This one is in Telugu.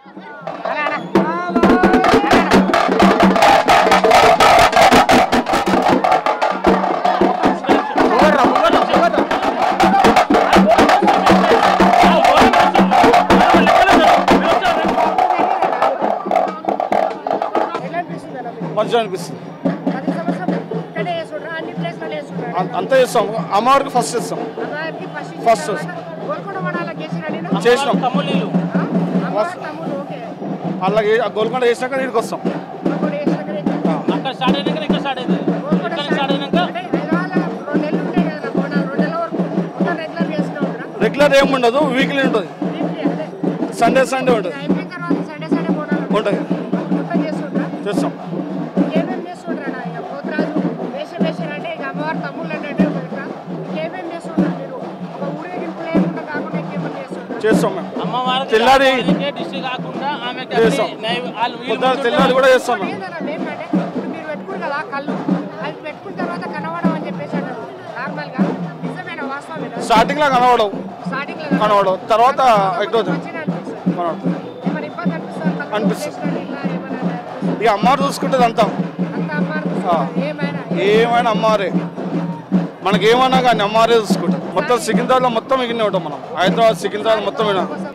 మంచిగా అనిపిస్తుంది. అంతా చేస్తాం. అమ్మవారికి ఫస్ట్ చేస్తాం. ఫస్ట్ చేసినాం. అలాగే గోల్కొండ చేసినాక నీటికి వస్తాం. రెగ్యులర్ ఏముండదు, వీక్లీ ఉంటుంది. సండే సండే ఉంటుంది. ఉంటుంది చేస్తాం. చేస్తాం మేము. తెల్లారి తెల్లారి కూడా చేస్తాం. స్టార్టింగ్ లో కనవడవు తర్వాత ఎక్కువ అనిపిస్తుంది. ఇక అమ్మవారు చూసుకుంటుంది అంతా. ఏమైనా అమ్మవారే, మనకేమన్నా కానీ అమ్మవారే చూసుకుంటాం. మొత్తం సికింద్రాబాద్లో మొత్తం మిగిలిన ఉంటాం మనం. హైదరాబాద్ సికింద్రాబాద్ మొత్తం